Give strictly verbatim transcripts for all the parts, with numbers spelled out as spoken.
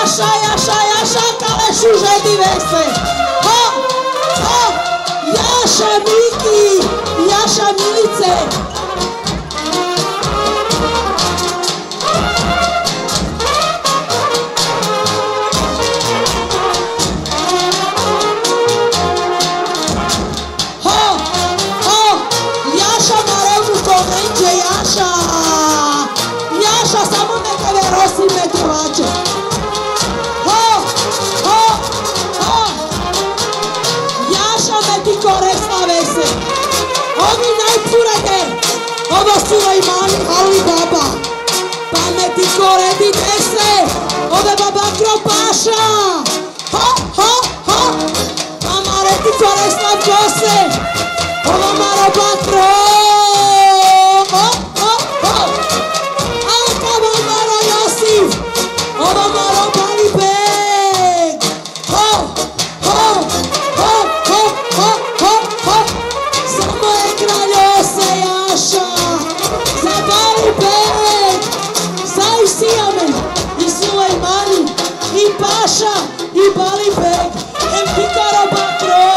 Jaša, Jaša, Jaša, ale šuže divese. Ho, ho, Jaša Miki, Jaša Milice. Ovi najpurete, ovo su imani Ali Baba. Pameti kore di dese, ove baba kropaša. Ho, ho, ho, pamareti kore slav kose, ovo maro bakro. Ho, ho, ho, alka ovo maro Josif, ovo maro Balibek. Ho, ho, ho, ho, ho, ho, ho. Samo je kraljo se Jaša, za Balibek, za Isijamen, i Sulejmani, i Paša, i Balibek, em Pikaro Bakro.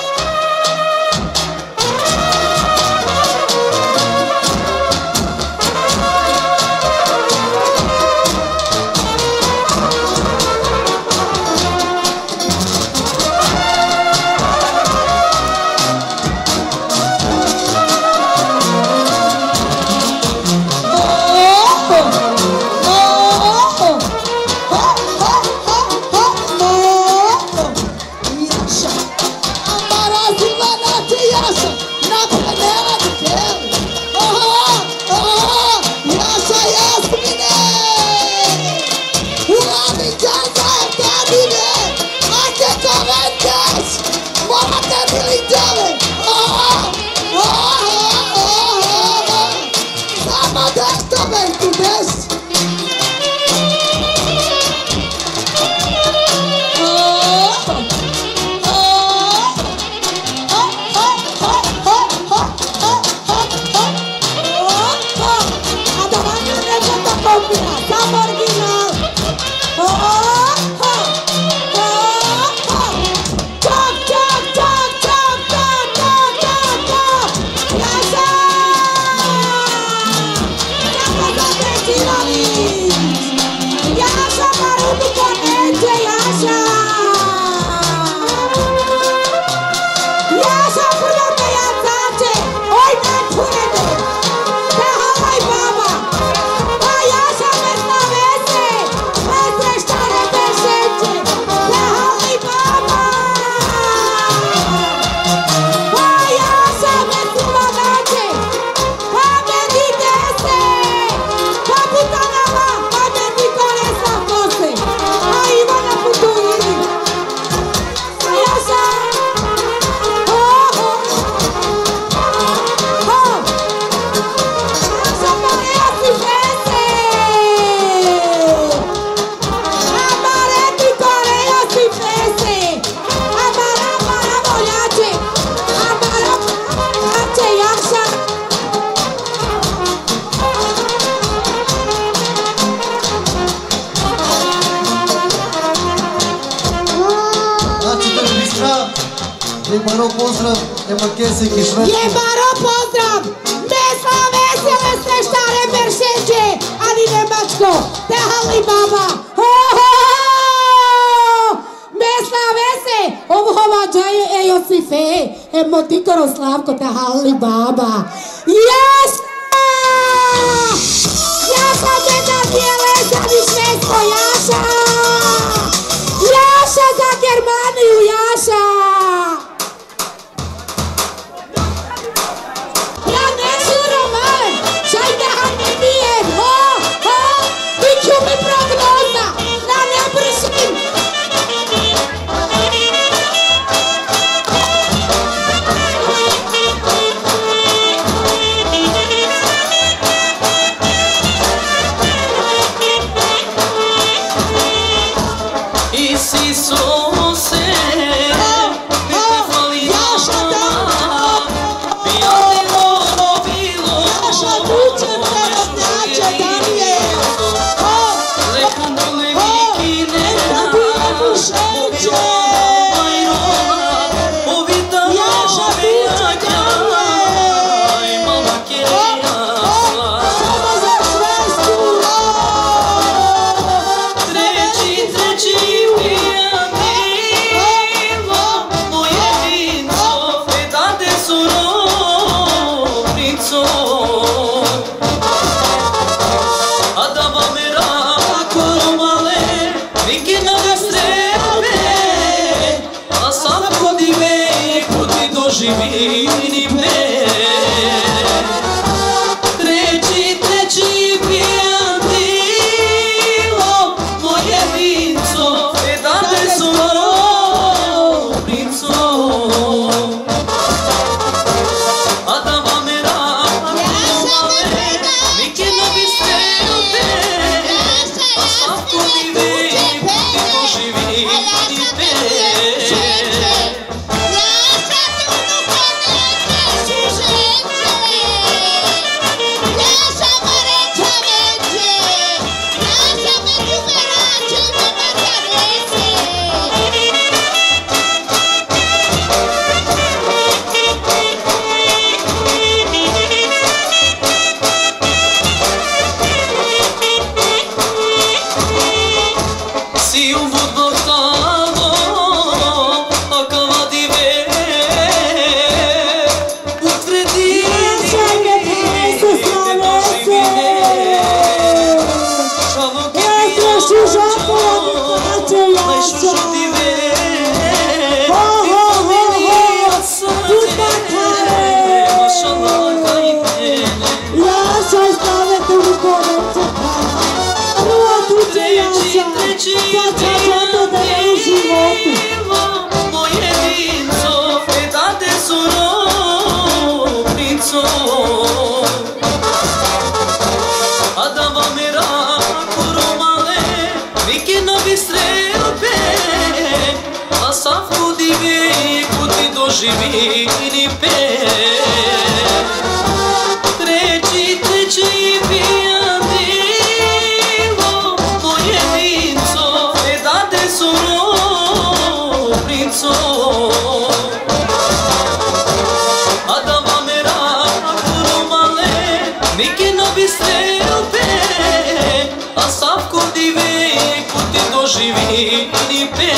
Jebaro pozdrav, ema Kesek i Švedske. Jebaro pozdrav, Mesla vesele streštare Beršeđe, ali Nemačko, te Ali Baba. Ho, ho, ho! Mesla vese, ovo hovađaje e Josife, emo Tikoro Slavko, te Ali Baba. Jaša! Jaša me na dijele za Višvesko, Jaša! Jaša za Germaniju, Jaša! Vikina strebe, a sam kodi me, kodi doživi ni me. Treći, treći pijam bilo moje vinco, e da te zoro princo. A da vam je rano male, Vikina strebe, a sam kodi me, kodi doživi ni me. Si u vodno tamo, a kavadi me u tredini, te doživi me. Čavo ke pijačo, najšu žudi me. Vipovini od sade, mašala kajtene. Treći, treći pijam bilo moje vinco, e da te zoro princo. A da vam je rako romale, Vikina strebe, a sam kudi me, kudi doživi ni pe. Treći, treći pijam bilo moje vinco, e da te zoro princo. A da vam je rako romale, Vikina strebe, a sam kudi me, kudi doživi ni pe.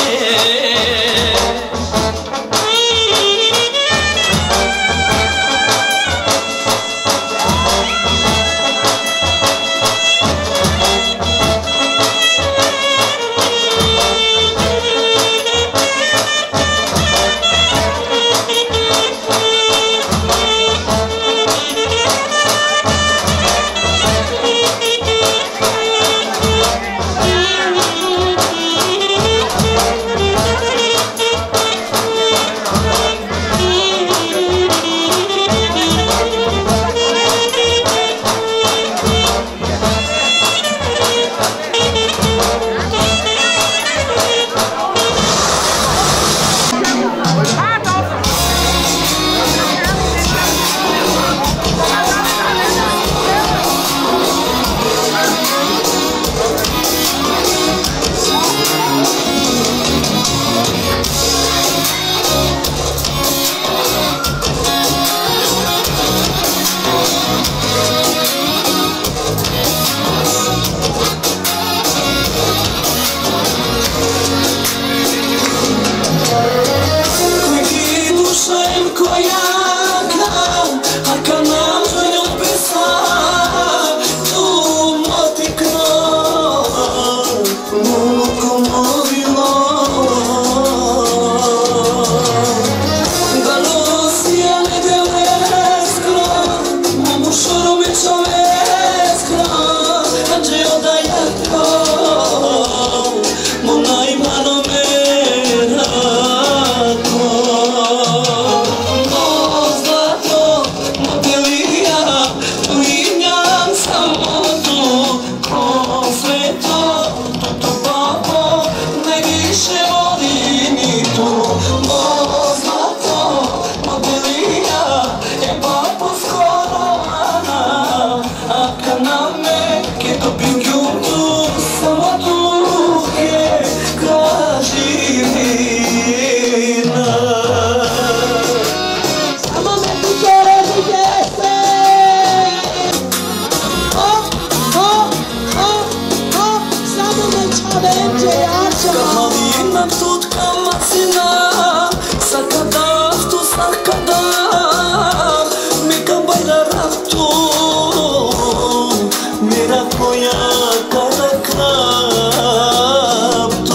moja kara kraptu.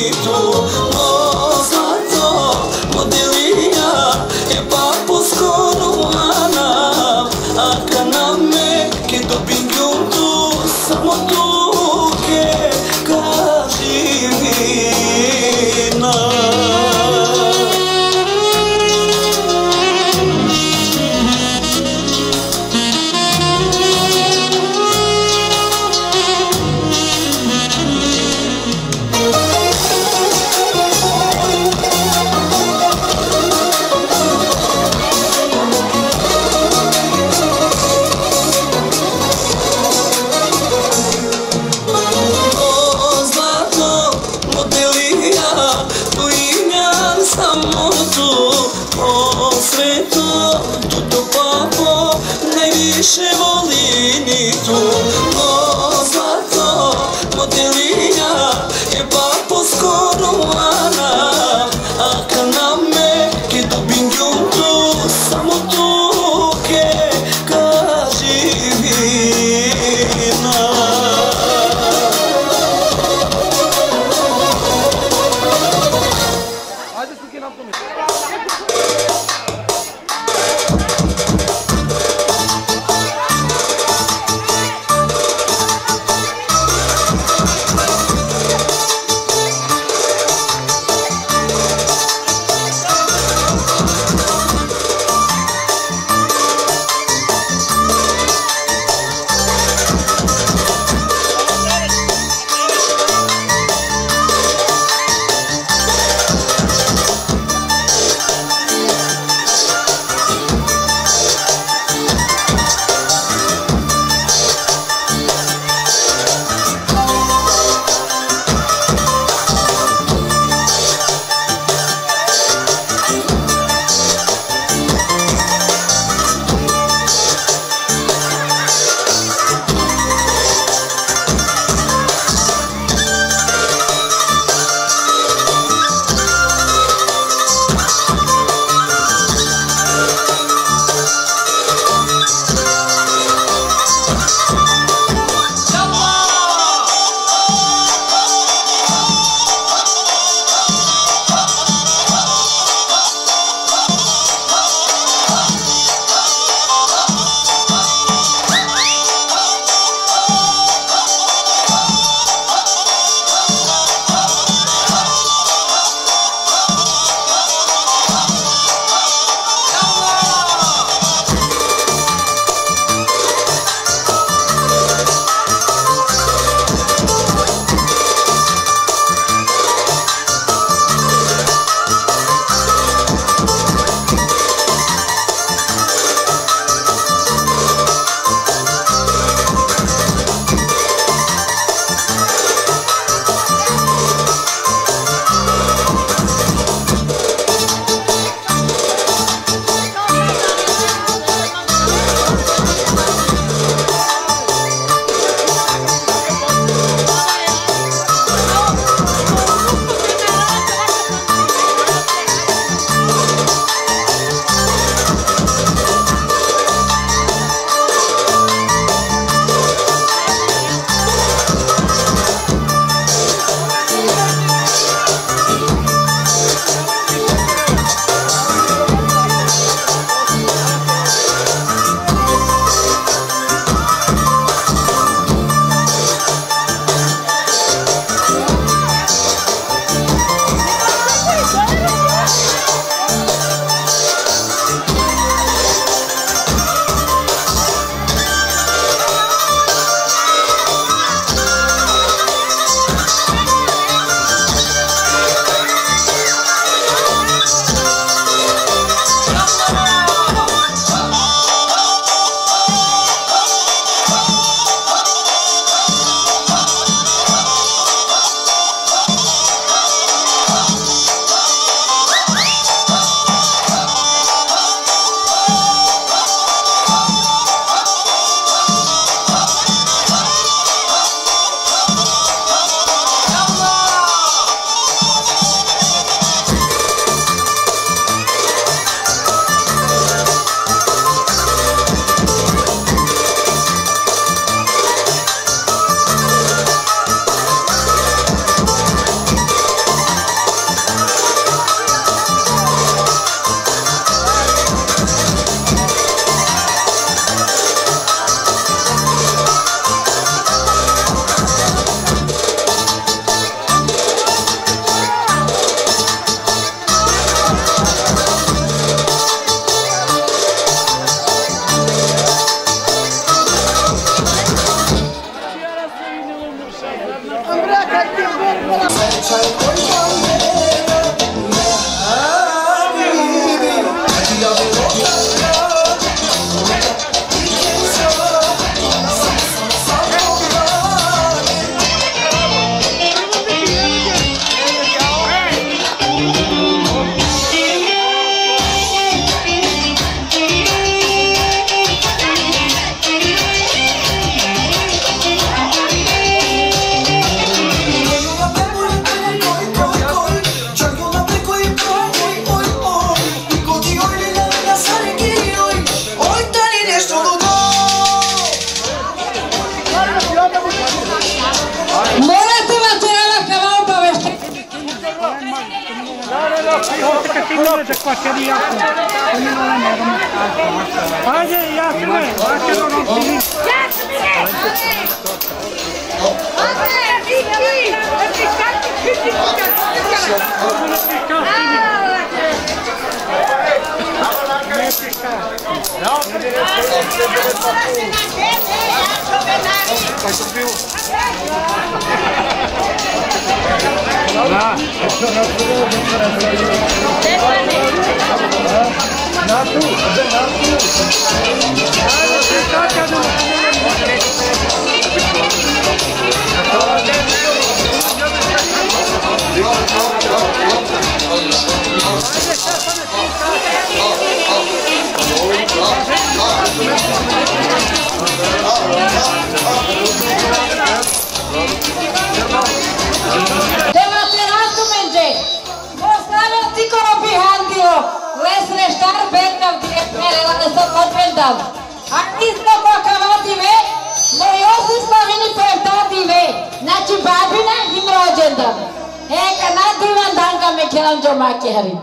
tu no zlato modelija e pa poskoro ana aka na me ke dobim tu samo tu ke kadivina Oletko sinne qualche riacco? Hajde, Jasmine, Jasmine, on ti. A isto pokavativé, moji oslavljeni pevtativé, znači babina im rođendan. Eka na divan dan ga me kelam džomake harim.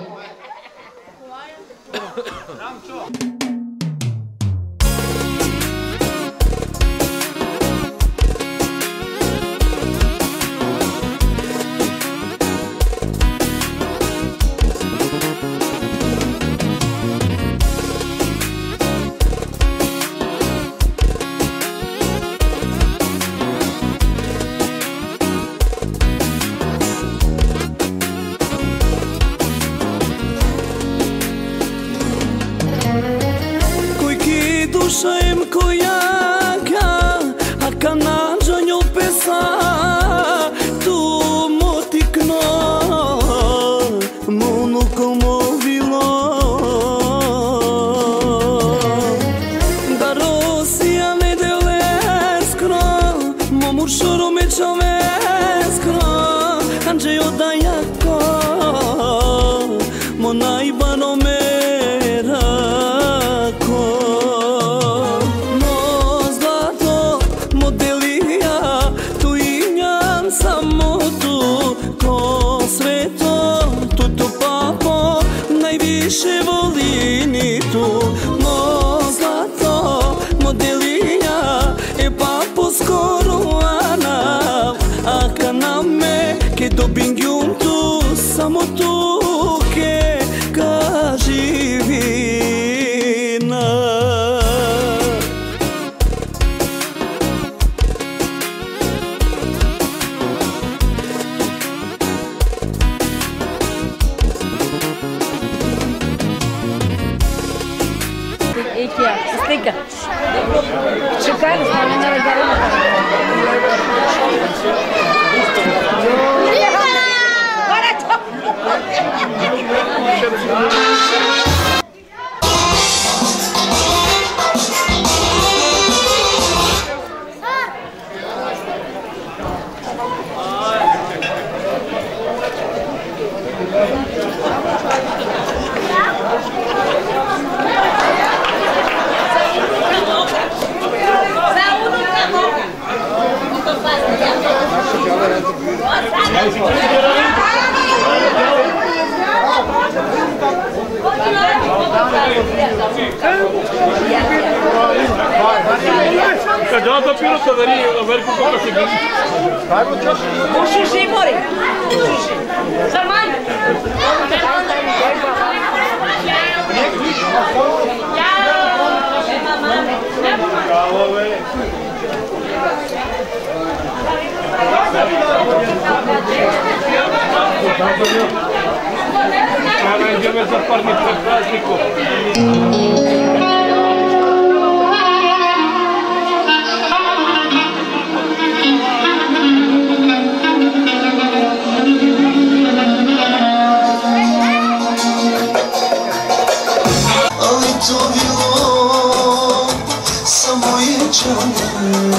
Dušajem kojaka, a kanadža njoj pesa, tu motikno, monu komo bilo. Da Rosija ne deleskro, momu šoro mečoveskro, anđe odajako, mo najbano merako. Samo tu, ko sveto, tuto papo, najviše volini tu. Mo zlato, modelija, e papo skoro anav, a kaname, ke dobim tu, samo tu, ke ka živina. Ikea, slika. Čekali smo me na razdaru. Kad ja to pilota da nije na veliku koga se gleda. Ušiši, mori. Ušiši. Zarman. Ela ideme za parni pred praznikom. Ali to bilo samo ječanje,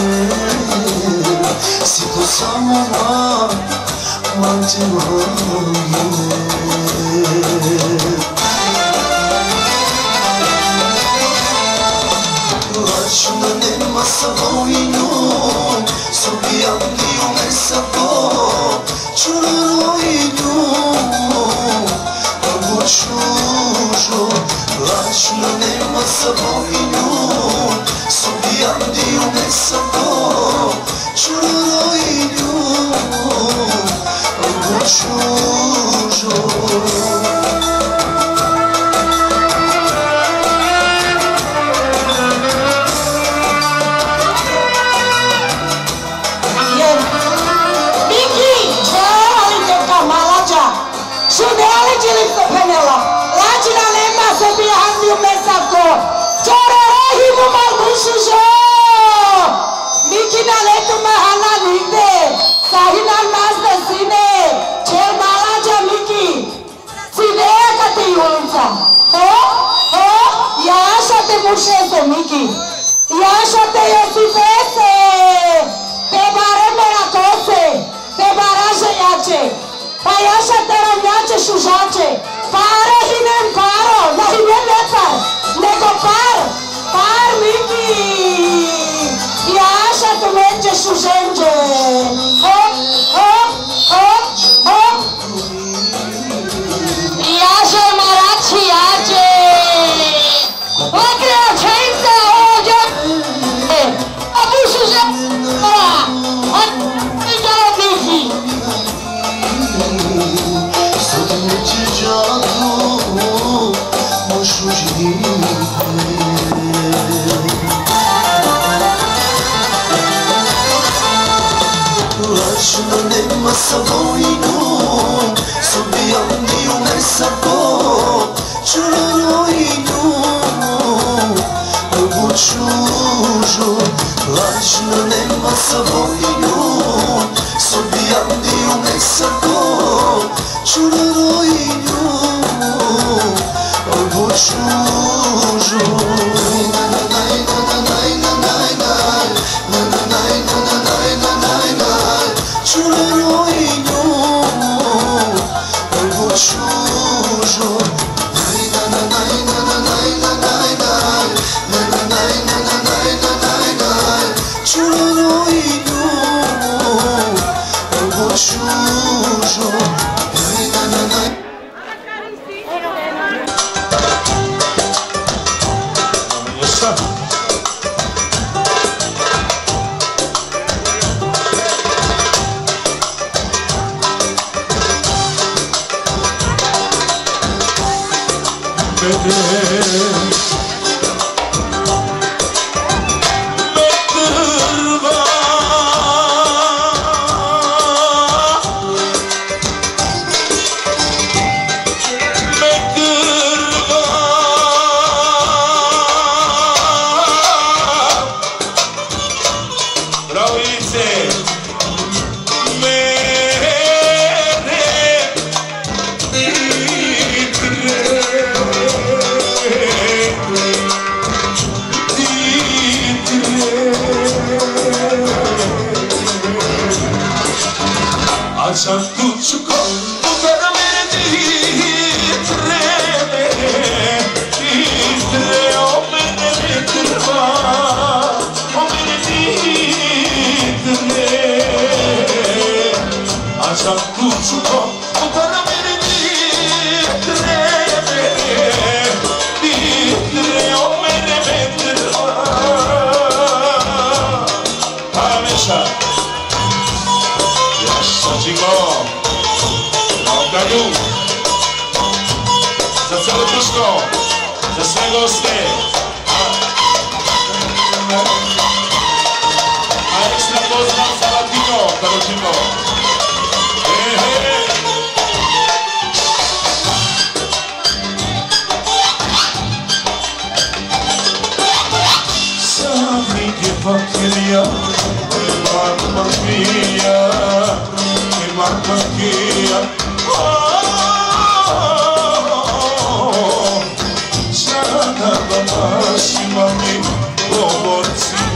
sitno samo na mantimanje. Lačno nema sa vojinom, sobijanki ume sa po, čulo idu. sabojinu Subijam diju me sabo Čurojinu Čužo Mikina letu mahala nigde, sahinan mazda sine, čel malađa Miki, cineja kad te julica. Ho, ho, jaša te mušese Miki, jaša te Josifese, te baremera kose, te baraže jače, pa jaša te ravnjače šužače, pare hinem paro, na hinem ne par, nego par, par Miki. Jaša tu međeš u ženđe. Hop, hop, hop, hop. Jaša marači jače. Lakreja čenca ođe. A dušu ženđe. A vidjela Miki. Sada neće džadu mošu živite Lažno nema sabojinu Subijam diju me sabo Čurojinu Čužo Lažno nema sabojinu Subijam diju me sabo Čurojinu Čužo Sam tučko, ukara mene titre, titre, o mene ne trva, o mene titre. A sam tučko, ukara mene titre, titre, o mene ne trva. A meša. Sačiko, Oktaju, za celo društvo, za sve goste, a ekstra pozdrav za Latino, Karočino. Sam nigdje pakirija, Marma mija, Marma mija, sada da našima mi govorci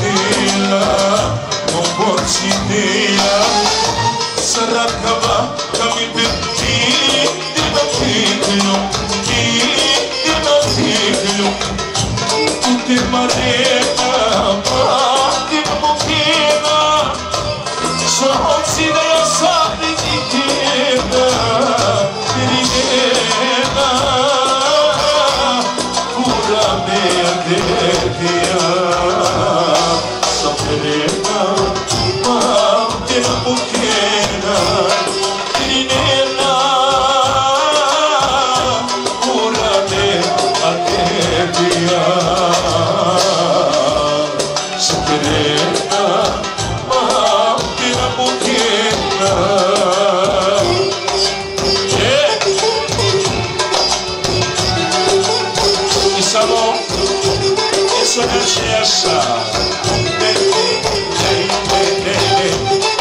Saša. Ne, ne, ne, ne, ne.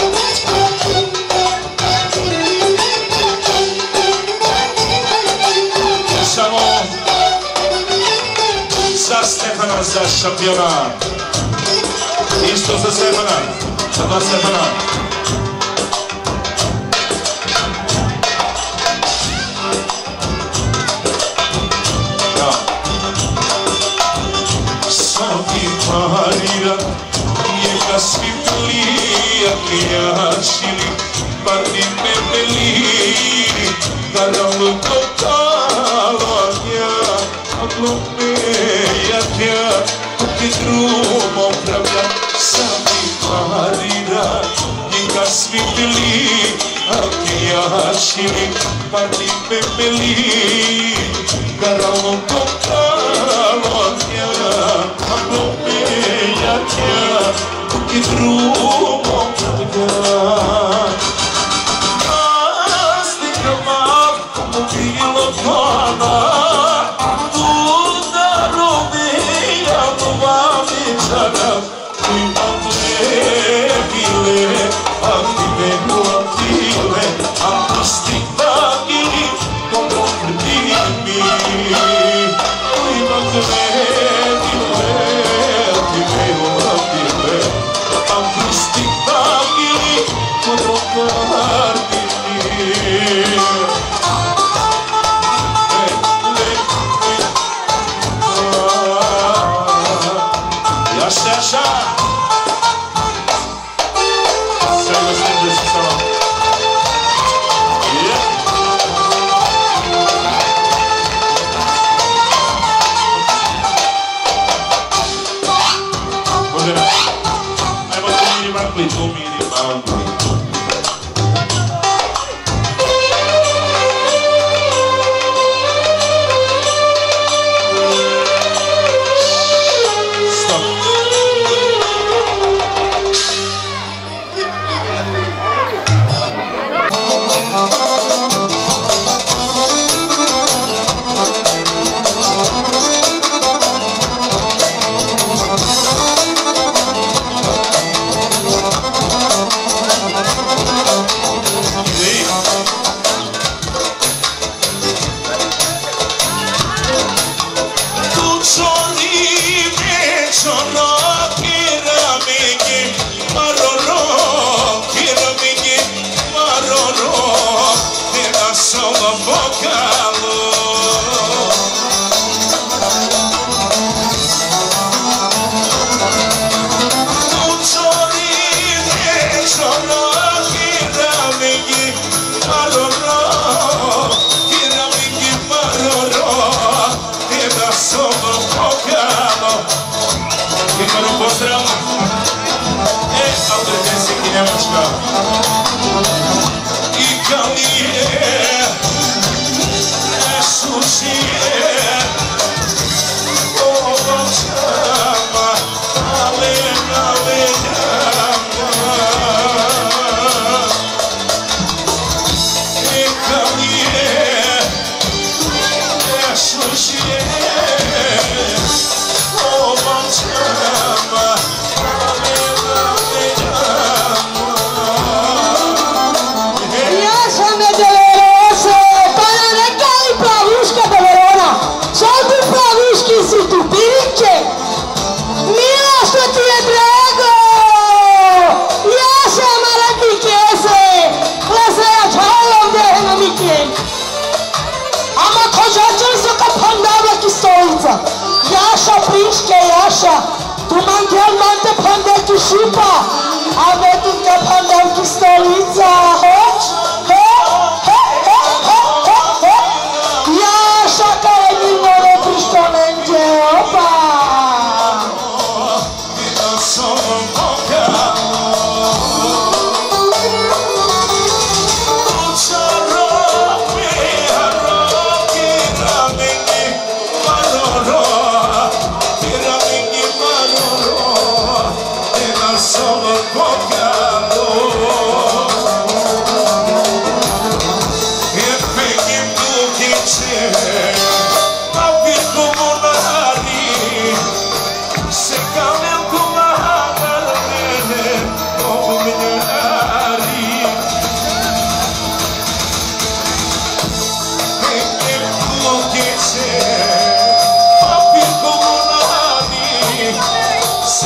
Samo za Stefana, za šampionat. Isto za Stefana, za dva Stefana. Ja. Svaki parira, njega svi plijatlijačili, pa ti me beliri, naravno totalanja, odlumeja ti drumom pravlja, sami parira, njega svi plijatlijačili, pa ti me beliri, naravno totalanja, odlumeja ti drumom pravlja. Bilo pana, tu darovija novavičana, ti nam ne bile, a ti me ulatile, a pusti vagili, dobro krdi mi. Ti nam ne bile, a ti me ulatile, a pusti vagili, dobro krdi mi. Saša! Sve da snimde se samo. Može nas. Ajmo tu mini makli, tu mini makli. Pozdrav! E, Albertensik i Njemačka. I Kalije, ne sušije, ovočama, ale, ale, njama. I Kalije, ne sušije, ovočama. Jaša, Priške, Jaša, tu mantel mante pandeki šipa, a vetinka pandeki stolica, hoć, he, he, he, he, he, he, Jaša, kaj mi mora Priško menđe, opa. Se calma.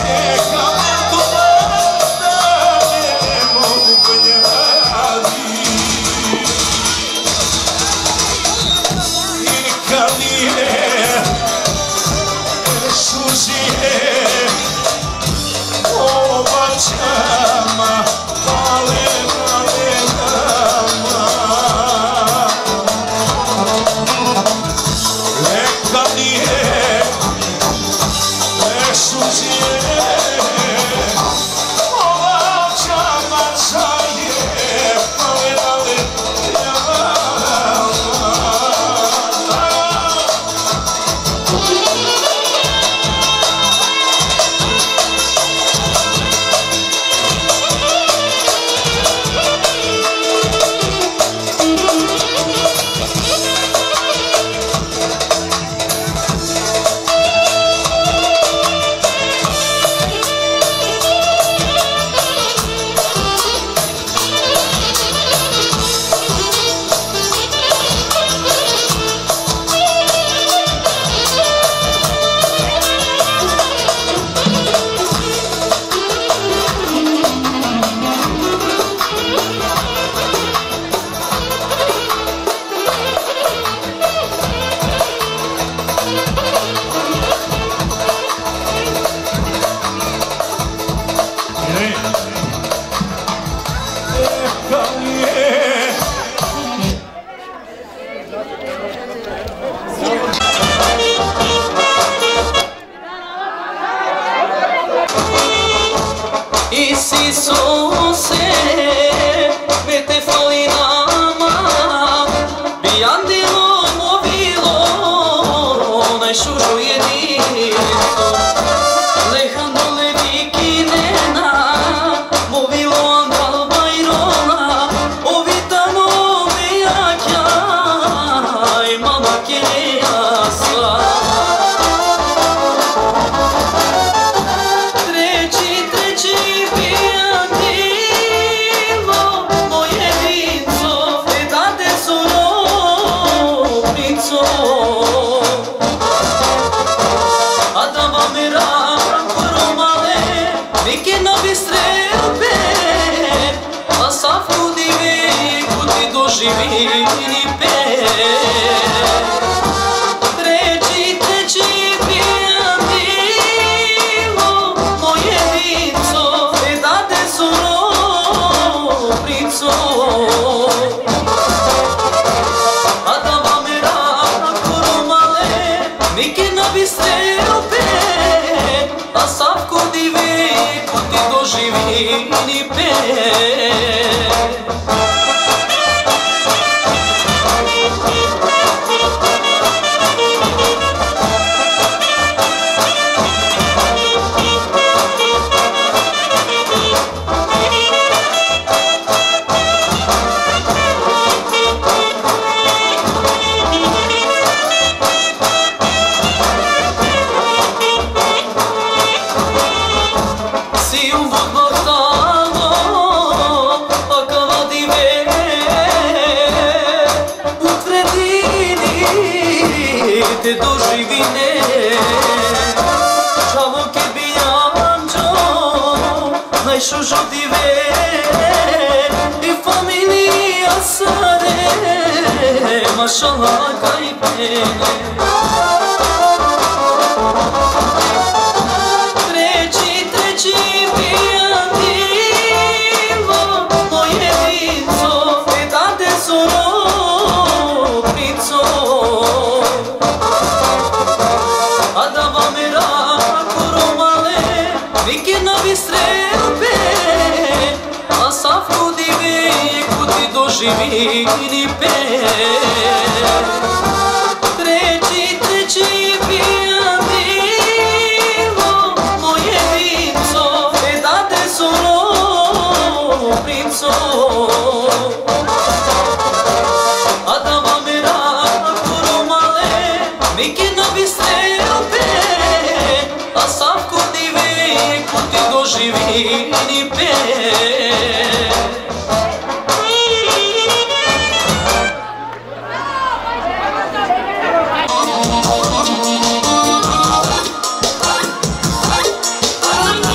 Thank you.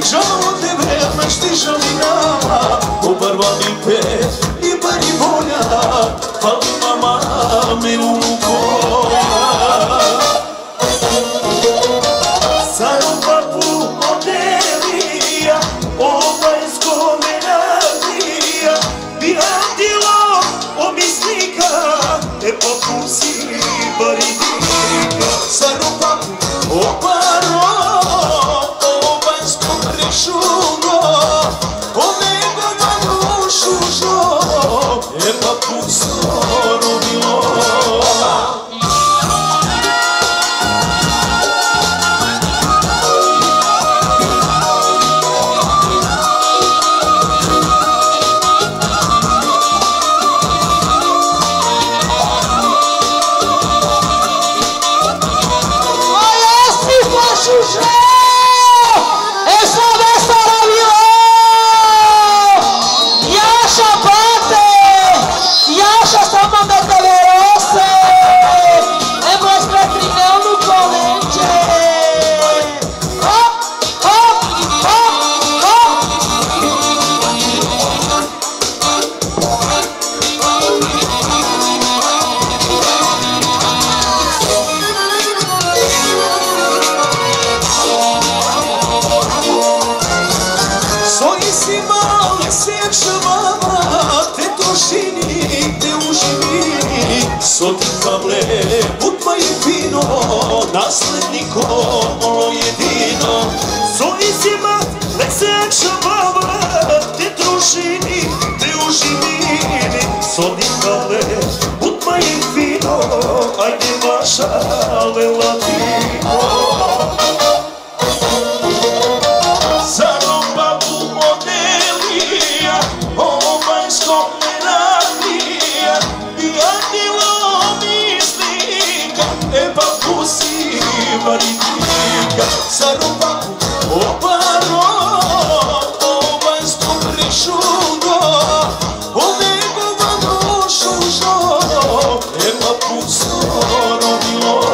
Žao tebe, znaš ti žalina, obarvani pet i bari volja, fali mama me u koja. Samo papu modelija, obajsko menadija, bilatilo omisnika, e papu si bari dika. Samo papu oparo, obajsko prešugo, omega manu šužo, e papu soro bilo. Sotikavle, put moje fino, nasledniko molo jedino. Sonisima, nek se akšavava, te družini, te uživini. Sotikavle, put moje fino, ajde vaša lelatino. Samo babu modelija, obajsko menadija, bilatilo e papu si varidika. Samo papu oparo, obajsko prešugo, omega manu šužo, e papu soro bilo.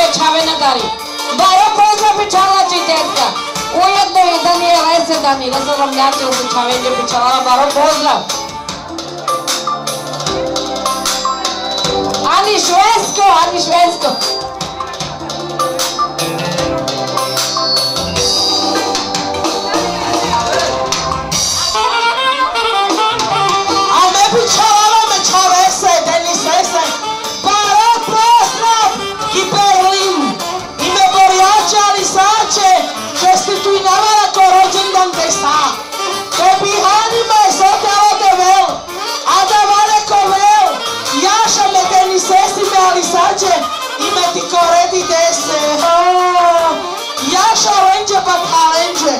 Čavenadari. Baro pozdrav Pičala Čitetka. Ujedno i Danijel Esedani, ne znam vam ljati u Čavenje Pičala, Baro pozdrav. Ani Švesko, Ani Švesko. A me Pičala me Čavese, Denis Esen. Baro pozdrav i Berlin. Ime Borjače Alisače, čestitujnava na ko rođendan desa. Tebi Hanima je sotelo devel, a da vale kovel. Jaša me Denis Esi me Alisače, ime ti koredi dese. Jaša lenđe bat halenđe.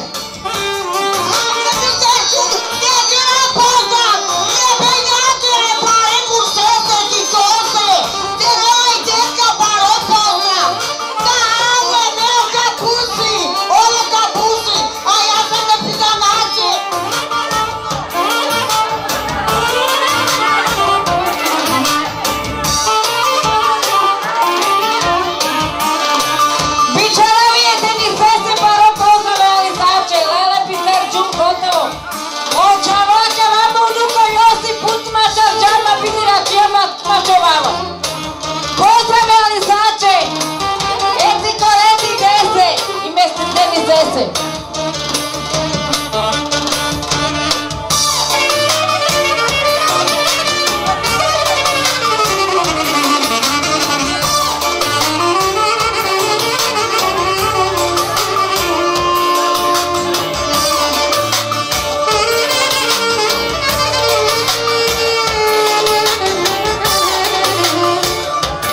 Pozdrav Alisače, eci koreti dese i mesti Denis Dese.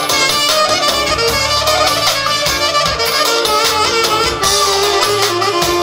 Thank you.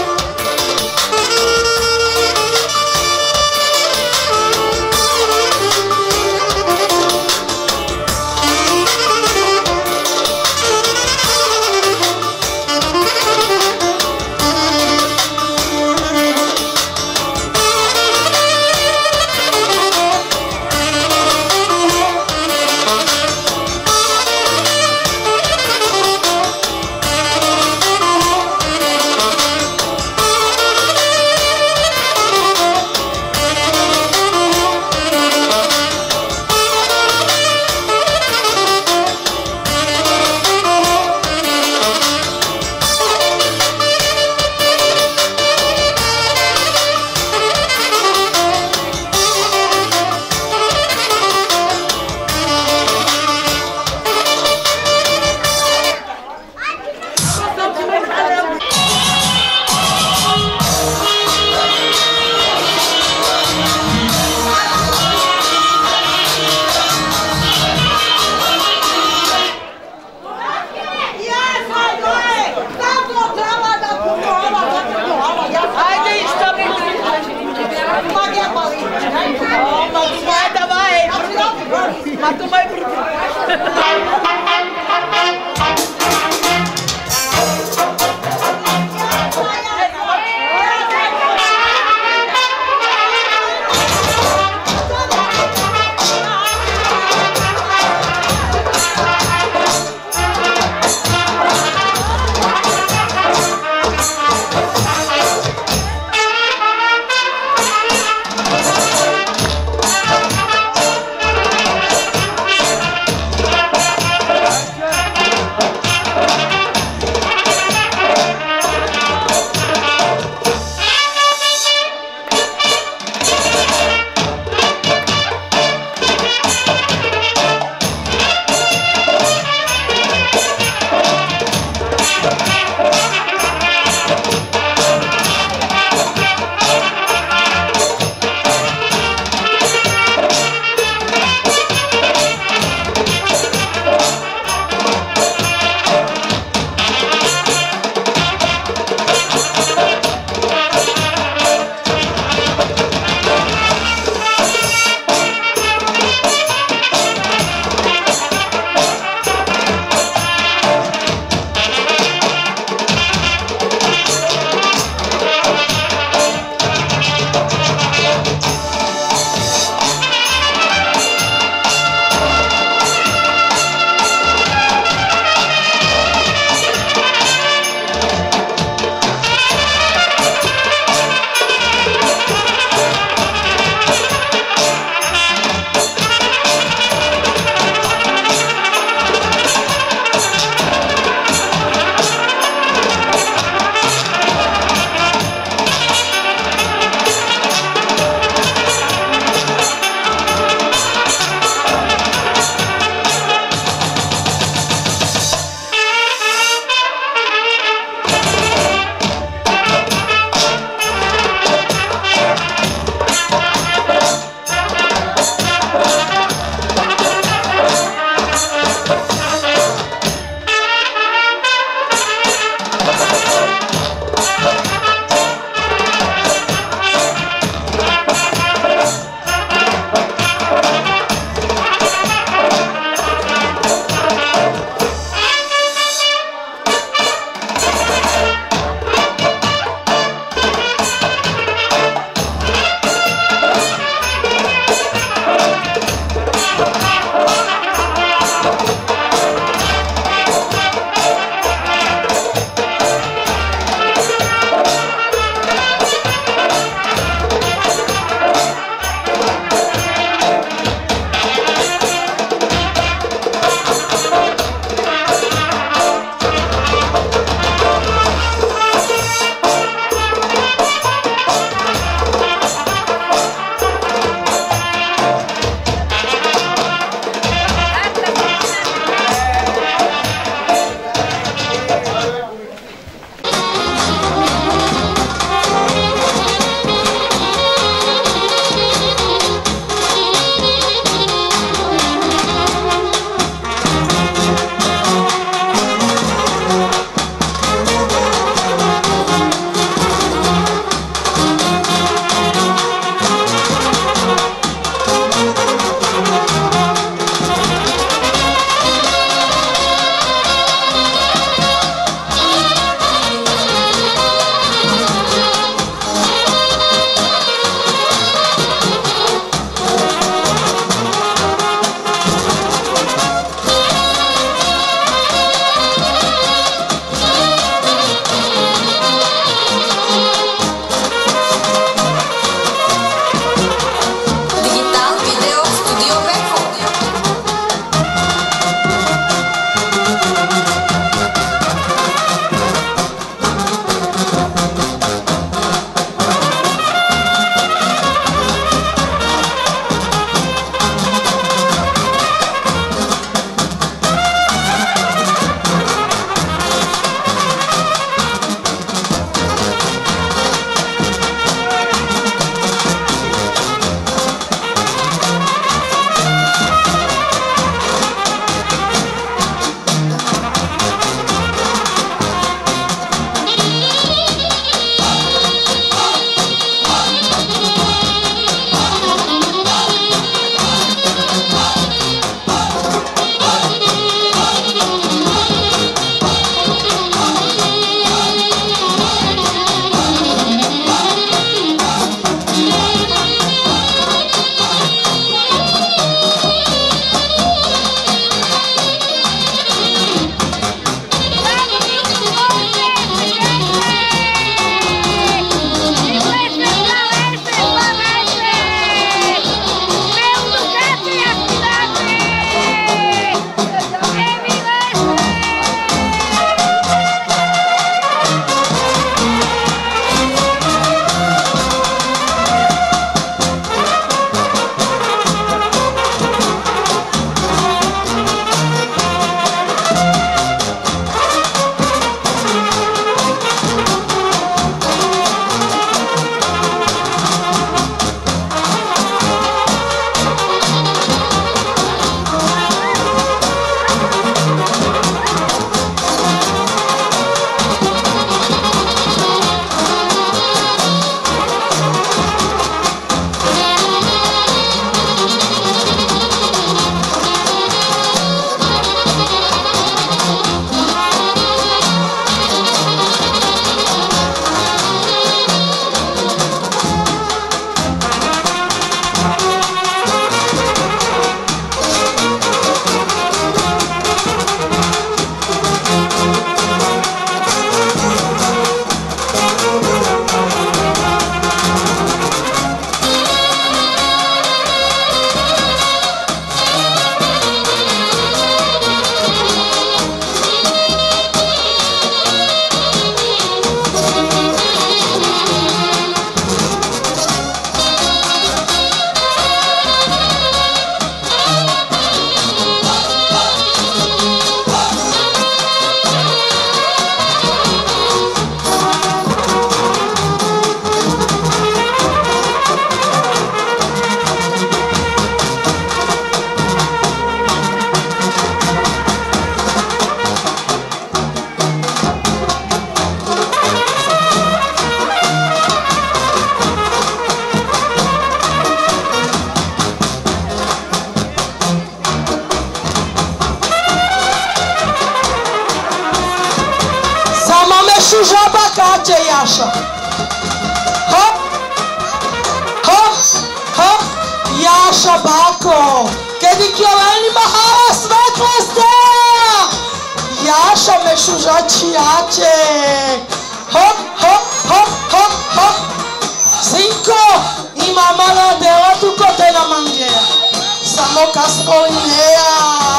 služa bakače Jaša. Hop, hop, hop, Jaša bako. Kedi kjoleni mahala svetloste. Jaša me šužači jače. Hop, hop, hop, hop, hop. Sinko, ima mala dela tu kote na mangeja. Samo kaskolineja.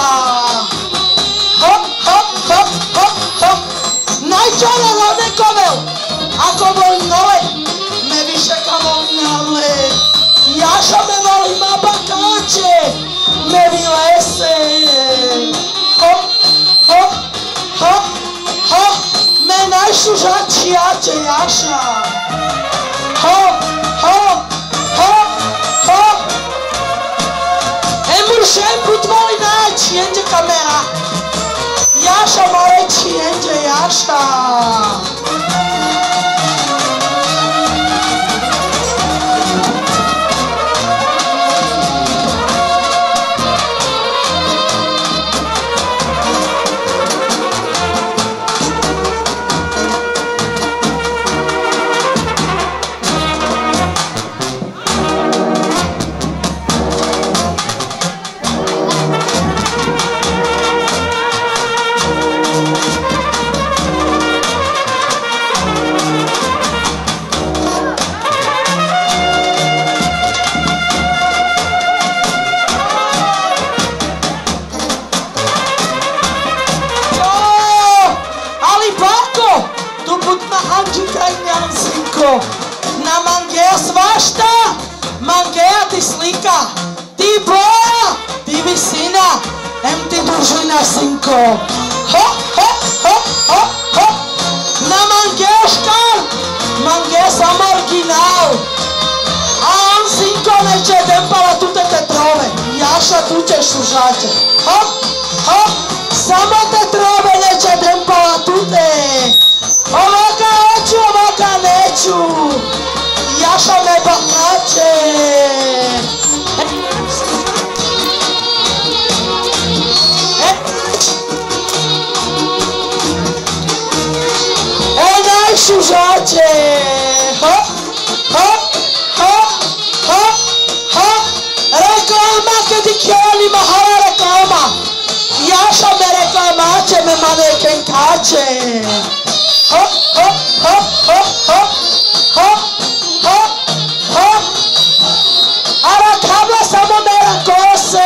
Hop, hop, hop, hop, hop. Najčara lone kovel. Ako volim nove, me više ka volim navle. Jaša me voli ma bakače. Me vilese. Hop, hop, hop, hop. Me najšužači jače Jaša. Hop, hop, hop, hop. Emur šemput voli naći, jenđe kamera. Jaša moreći, jenđe Jaša. Na mangeja svašta, mangeja ti slika, ti boja, ti visina, em ti dužina sinko. Hop, hop, hop, hop, hop. Na mangeja škar, mangeja sam original. A on sinko neće dempala tute te trove, Jaša tu ćeš sužače. Hop, hop, samo te trove neće dempala tute. Ovoga hoću, ovoga neću. Jaša me bakače. E najšužače. Hop, hop, hop, hop, hop. Reklama kedi kjeli mahala reklama. Jaša me reklamače, me manekenkače. Hop, hop, hop, hop, hop, hop, hop, hop. Ara kabla samo mera kose.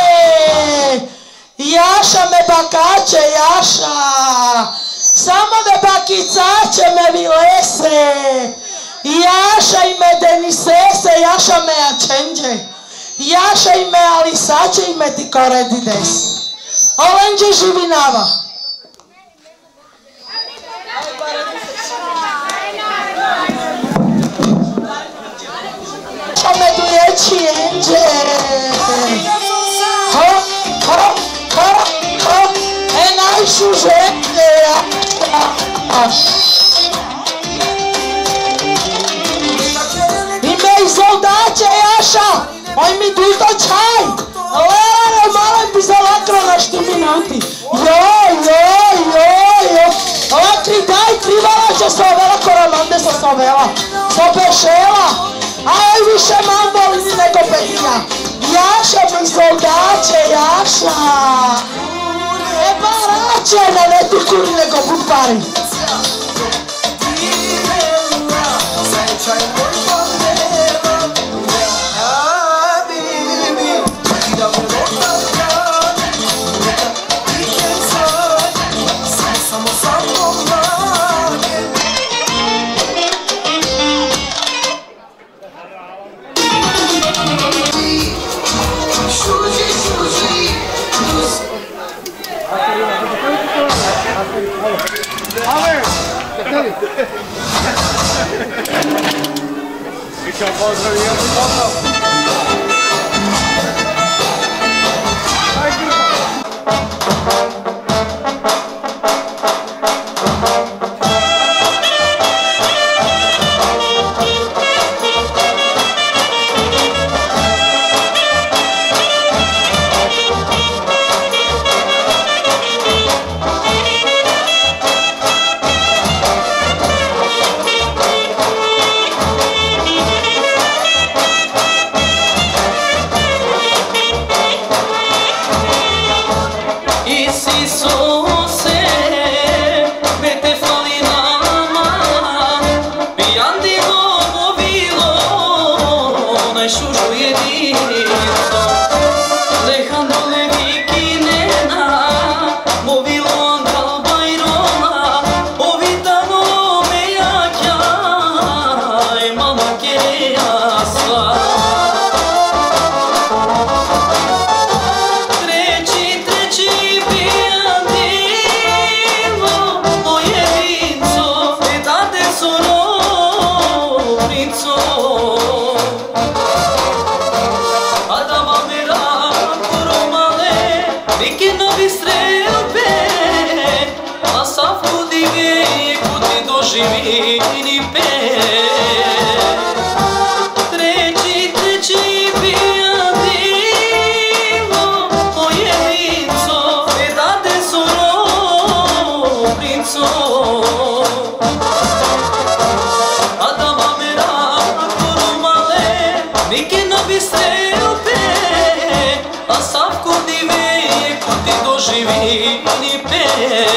Jaša me bakače, Jaša. Samo me bakicače me vilese. Jaša i me denisese, Jaša me ačenđe. Jaša i me alisače i me ti koredides. Olenđe živinava. Me dojeći jenđe. Hop, hop, hop, hop. E najšuženje ime i zoldače Jaša. Oj mi duto čaj. Lera malo bi zalakro na šti minuti. Joj, joj, joj, joj. Lakri daj krivala će se ovela koramande sa sovela. Sobešela. Aj više mam volim nego Petinja. Jaša mi soldače, Jaša. E barače, na ne ti kuri nego bupari. Mića, pozdrav, ja ti pozdrav. Савко диве, куди доживи ни пе. Тречи, тречи, пия диво, моє вінцо, не даде соро, принцо. Адама мера, коро мале, мике на бистрел пе, а Савко диве, куди доживи ни пе.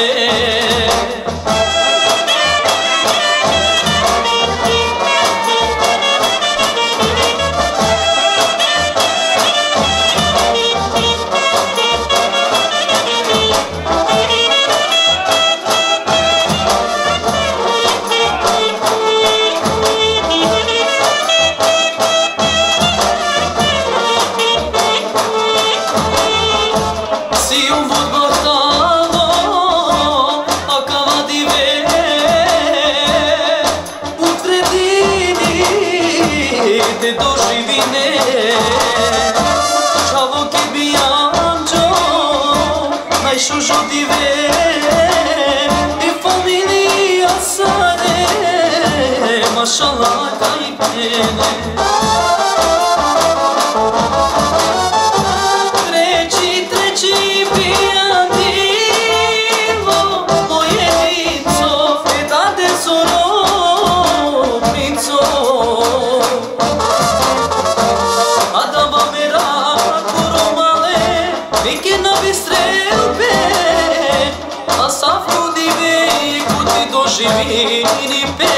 Maşallah kayıptene Treci, treci pija divo moje vinco e dade soro princo Adama mera koro male Mike na bistrel pe A Savko dive kuti doživi ni pe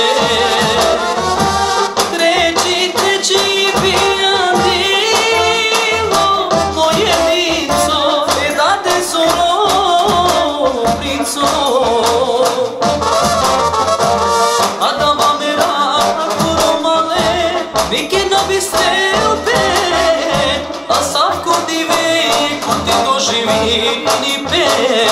Adama mera koro male Mike na bistrel pe A Savko dive kuti doživi ni pe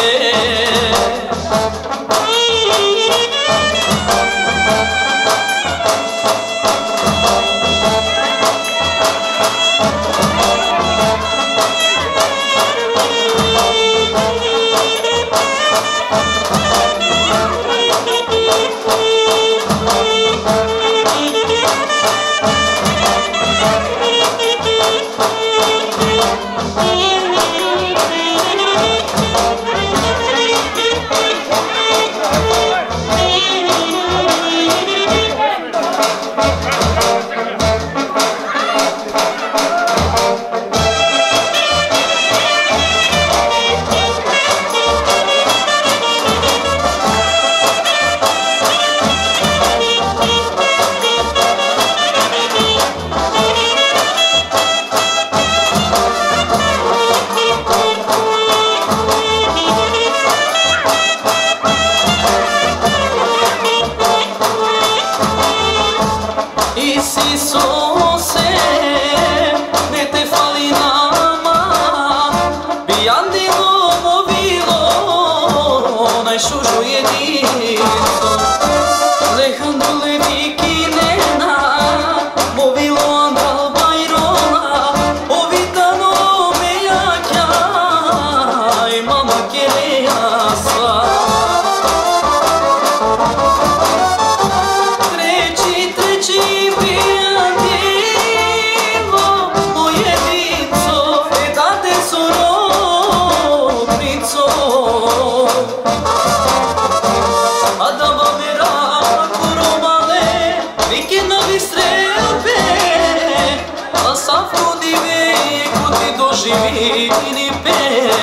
Živi ni pe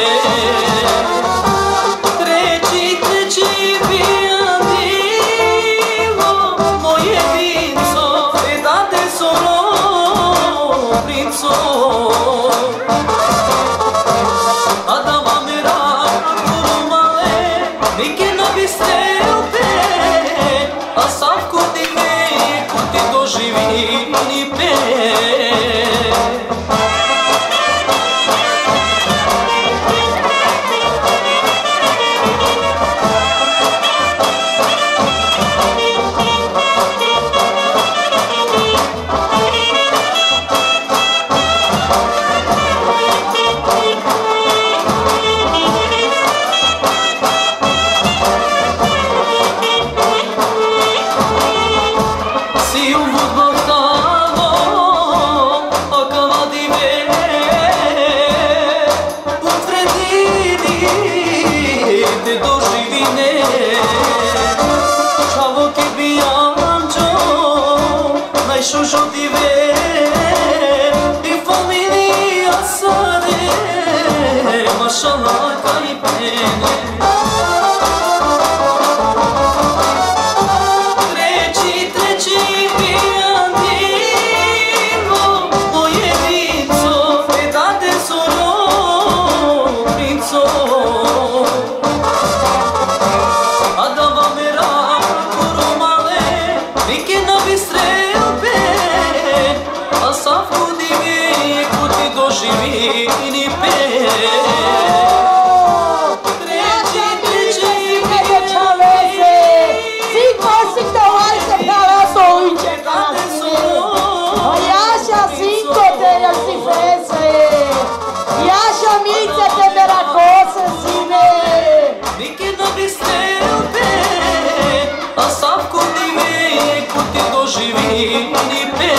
Treci, treci pija divo moje vinco e date soro princo Adama mera koro male Mike na bistrel pe A Savko dive kuti doživi ni pe Cavo che bianco, mai shusho di ve, di famiglia sare, mashallah kai bene. Živini pe Treci, treci, Neke čaveze Sinko, sinko, hajde pravaso uđe kasine A jaša sinko te jel si frese Jaša mice te merakose sine Nike da bi strelbe A savko di me Kuti do živini pe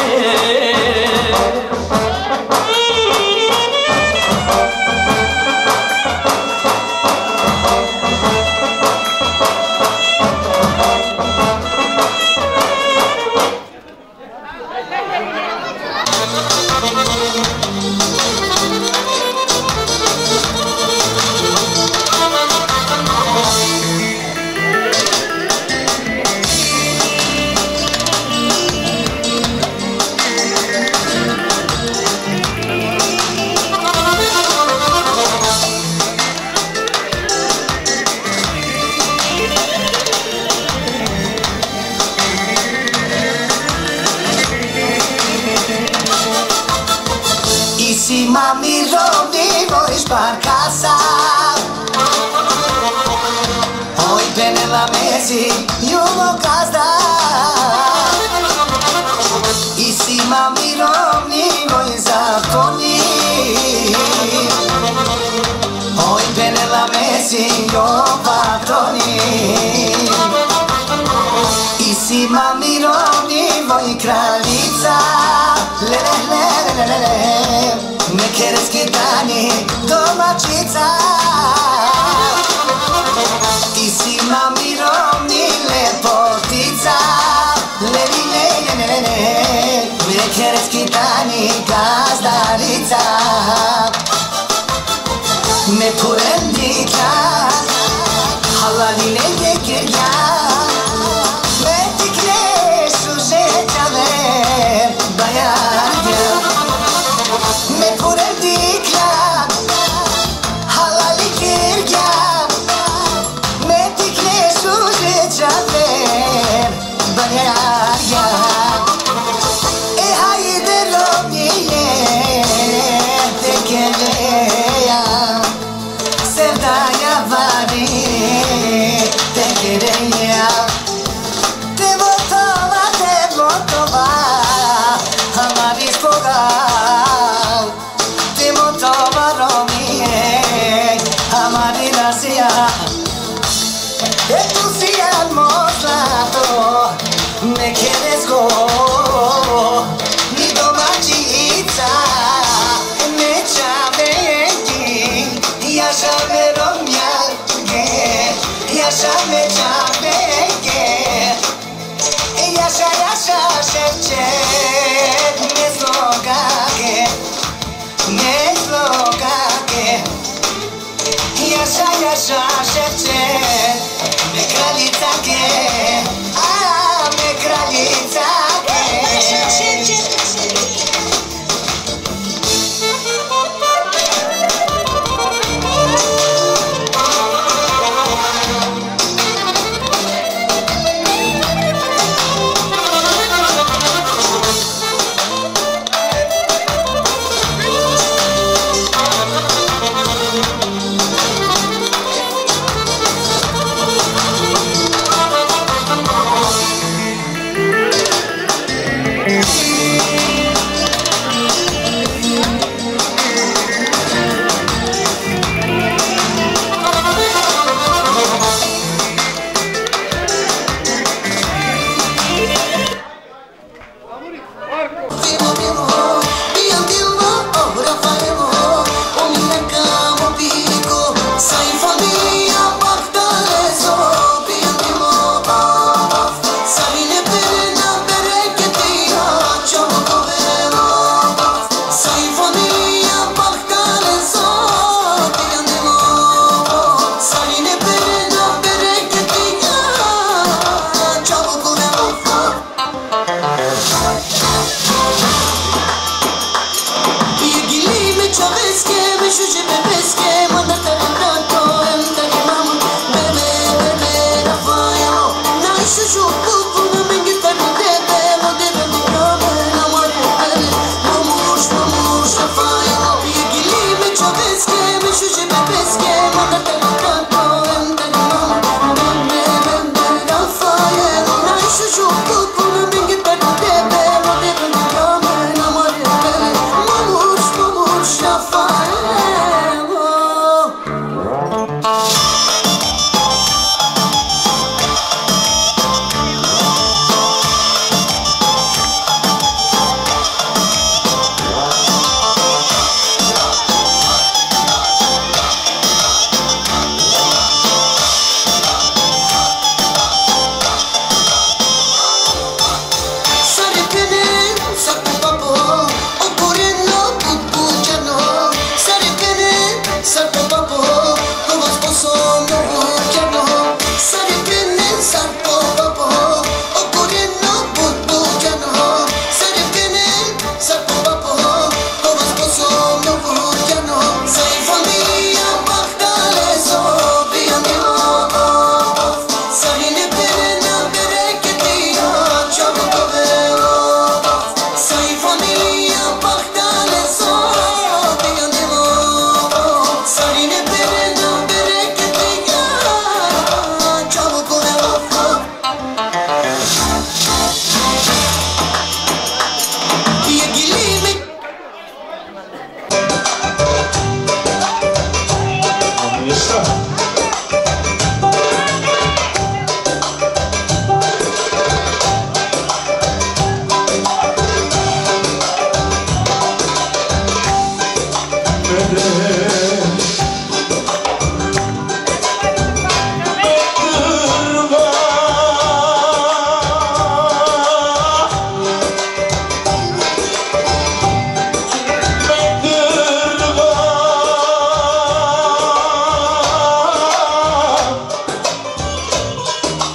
Si mami rovni voj shparkasa Oj bene la mezi jugo gazda I si mami rovni voj zaftoni Oj bene la mezi jugo vatoni I si mami rovni voj kraljica Le le le le le le Nekereski dani domaćica Ti si mami rovni lepotica Leli le le le le Nekereski dani gazdarica Me purendika Halali le gekirja Me tikle sužećave Bajarja Me purendika Halali kirja Me tikle sužećave Bajarja E hajde rovnije Tekeleja Sevdaya vari Tekeleja Devotova, devotova Hamari spoga Devotova romije Hamari razija Etu si almo zlato Neke nezgo Ni domaćica Neća vejeti Yaşa ve romyange Yaşa ve çavenge Yaşa yaşa şevçet Ne zlogage Ne zlogage Yaşa yaşa şevçet Me kraljica ge A me kraljica ge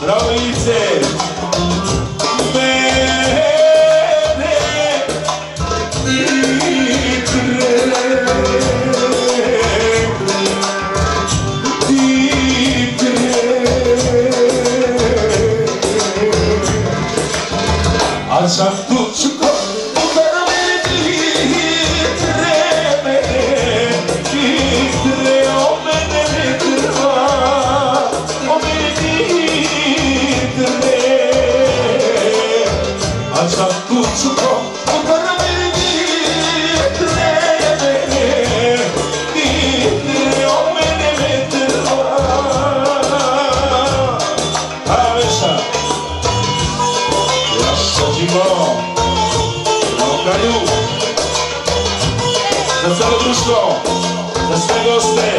Bravo Ivice! Sam tučko udara me vitre mene, vitre o mene vitra, o mene vitre. A sam tučko udara me vitre mene, vitre o mene vitra. A veša. Kraju, za celo društvo, za sve goste.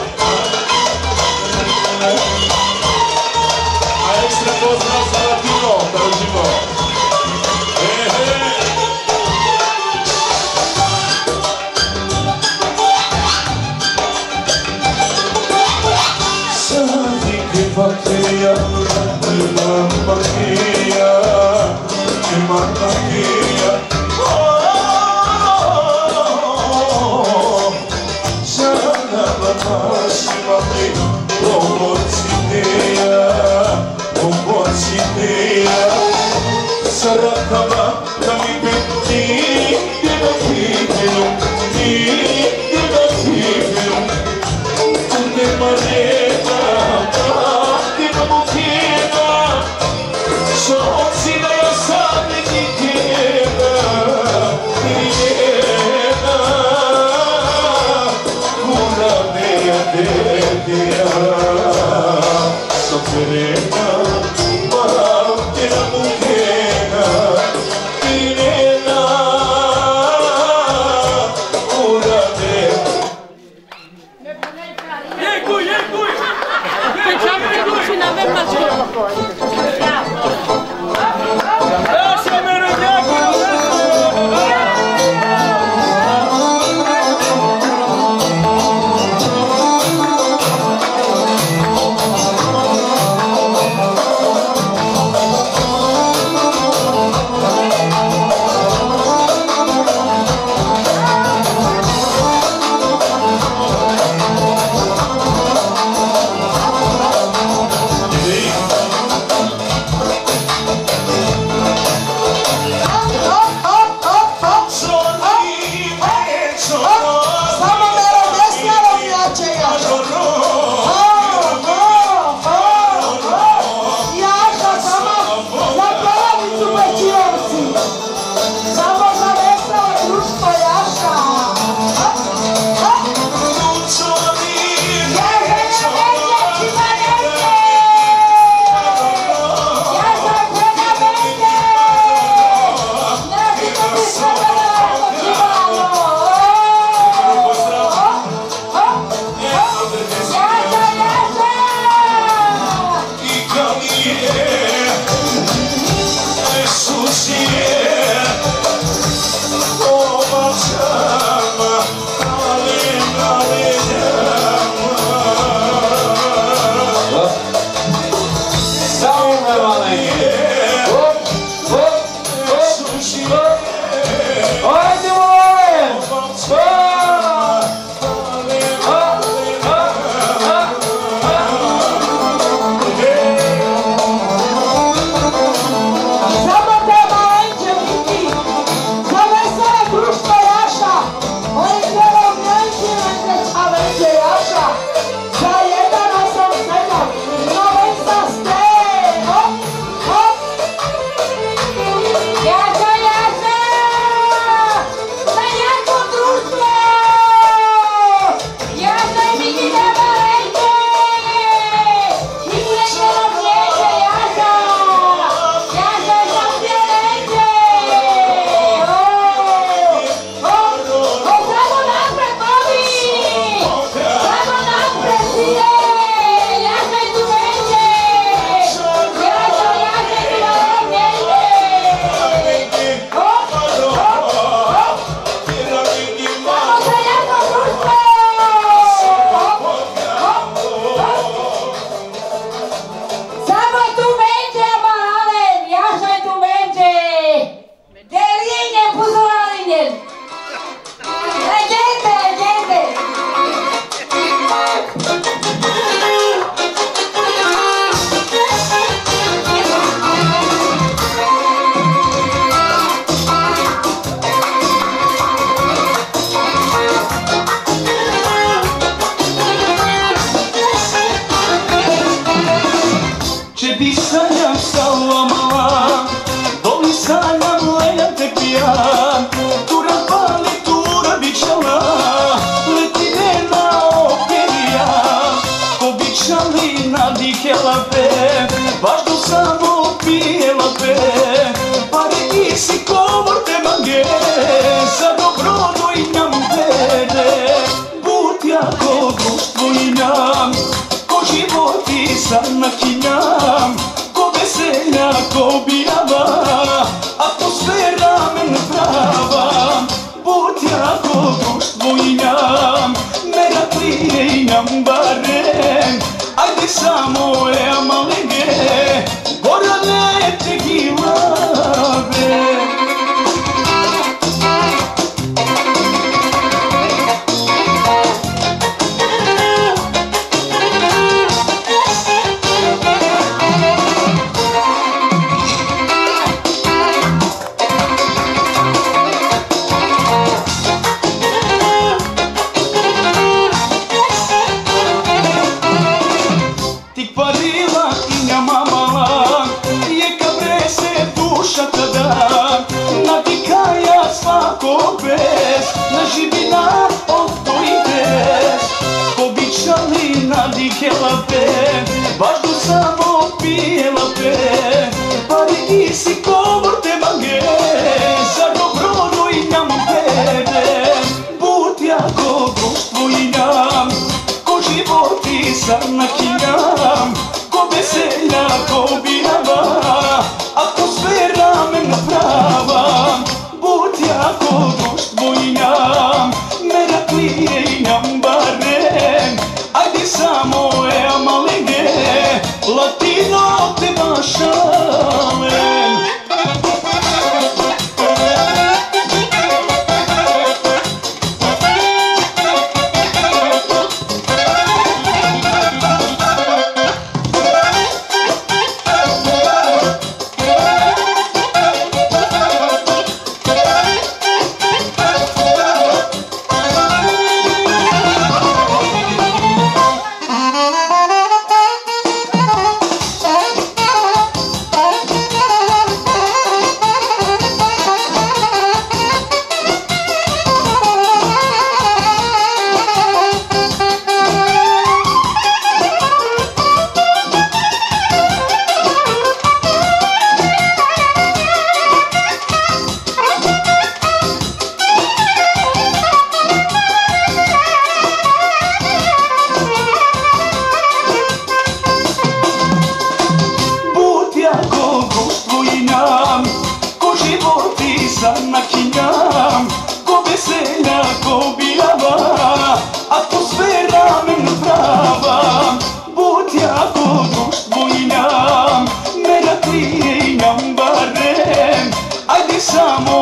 A ekstra pozdrav za Latino, da užimo. Sadike bakteria, imam bakteria, imam bakteria. Sarakama kami beti tidak hidup, tidak hidup. Untuk mereka tidak mungkin. Soal sila yang sangat dikira, dikira. Mula dia dia, seperti maaf tidak mungkin. sanjam salamala, doli sanjam lejan te pijan, tura pali, tura bičala, leti nena opjerija, ko bičali nadikela pe, baš do samo pijela pe, pare isi komor te mange, za dobro dojnjam tebe, but jako društvo imam, ko životi sam nakinjam, ko veselja, ko bijava, atmosfera men prava, but jako društvo imam, mera klije imam barem, ajde samo je malege, Gorane te gilave. Svako bez, na živina od tvojih des, ko bičali nadikela pe, baš do samo pijela pe, pari isi komor te mange, za dobro dojnjam tebe, but jako društvo imam, ko životi sam nakinjam, ko veselja, ko bijava, atmosfera men prava, but jako društvo imam, mera klije imam barem, ajde samo je malege, latino te mašalem. Sam nakinjam, ko veselja, ko bijava, atmosfera men prava, but jako društvo imam, mera klije imam barem, ajde samo